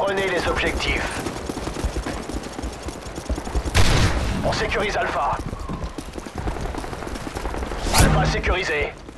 Prenez les objectifs. On sécurise Alpha. Alpha sécurisé.